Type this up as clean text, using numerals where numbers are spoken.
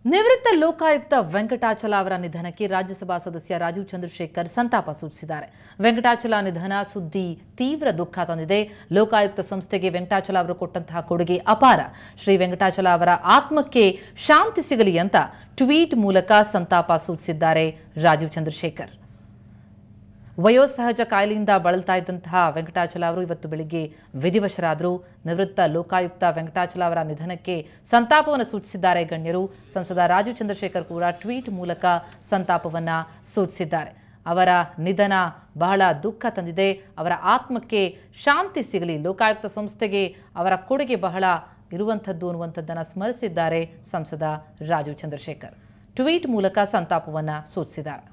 ನಿವೃತ್ತ ಲೋಕಾಯುಕ್ತ ವೆಂಕಟಾಚಲ ಅವರ ನಿಧನಕ್ಕೆ ರಾಜ್ಯಸಭಾ ಸದಸ್ಯ ರಾಜೀವ್ ಚಂದ್ರಶೇಖರ್ ಸಂತಾಪ ಸೂಚಿಸಿದ್ದಾರೆ. ವೆಂಕಟಾಚಲ ನಿಧನ ಸುದ್ದಿ ತೀವ್ರ ದುಃಖ ತಂದಿದೆ. ಲೋಕಾಯುಕ್ತ ಸಂಸ್ಥೆಗೆ ವೆಂಕಟಾಚಲ ಅವರು ಕೊಟ್ಟಂತಹ ಕೊಡುಗೆ ಅಪಾರ. ಶ್ರೀ ವೆಂಕಟಾಚಲ ಅವರ ಆತ್ಮಕ್ಕೆ ಶಾಂತಿ ಸಿಗಲಿ ಅಂತ ಟ್ವೀಟ್ ಮೂಲಕ ಸಂತಾಪ ಸೂಚಿಸಿದ್ದಾರೆ ರಾಜೀವ್ ಚಂದ್ರಶೇಖರ್. ವಯೋಸಹಜ ಕಾಯಿಲೆಯಿಂದ ಬಳಲ್ತಾ ಇದ್ದಂತಹ ವೆಂಕಟಾಚಲ ಅವರು ಇವತ್ತು ಬೆಳಿಗ್ಗೆ ವಿಧಿವಶರಾದರು. ನಿವೃತ್ತ ಲೋಕಾಯುಕ್ತ ವೆಂಕಟಾಚಲ ಅವರ ನಿಧನಕ್ಕೆ ಸಂತಾಪವನ್ನು ಸೂಚಿಸಿದ್ದಾರೆ ಗಣ್ಯರು. ಸಂಸದ ರಾಜೀವ್ ಚಂದ್ರಶೇಖರ್ ಕೂಡ ಟ್ವೀಟ್ ಮೂಲಕ ಸಂತಾಪವನ್ನು ಸೂಚಿಸಿದ್ದಾರೆ. ಅವರ ನಿಧನ ಬಹಳ ದುಃಖ ತಂದಿದೆ. ಅವರ ಆತ್ಮಕ್ಕೆ ಶಾಂತಿ ಸಿಗಲಿ, ಲೋಕಾಯುಕ್ತ ಸಂಸ್ಥೆಗೆ ಅವರ ಕೊಡುಗೆ ಬಹಳ ಇರುವಂಥದ್ದು ಅನ್ನುವಂಥದ್ದನ್ನು ಸ್ಮರಿಸಿದ್ದಾರೆ ಸಂಸದ ರಾಜೀವ್ ಚಂದ್ರಶೇಖರ್. ಟ್ವೀಟ್ ಮೂಲಕ ಸಂತಾಪವನ್ನು ಸೂಚಿಸಿದ್ದಾರೆ.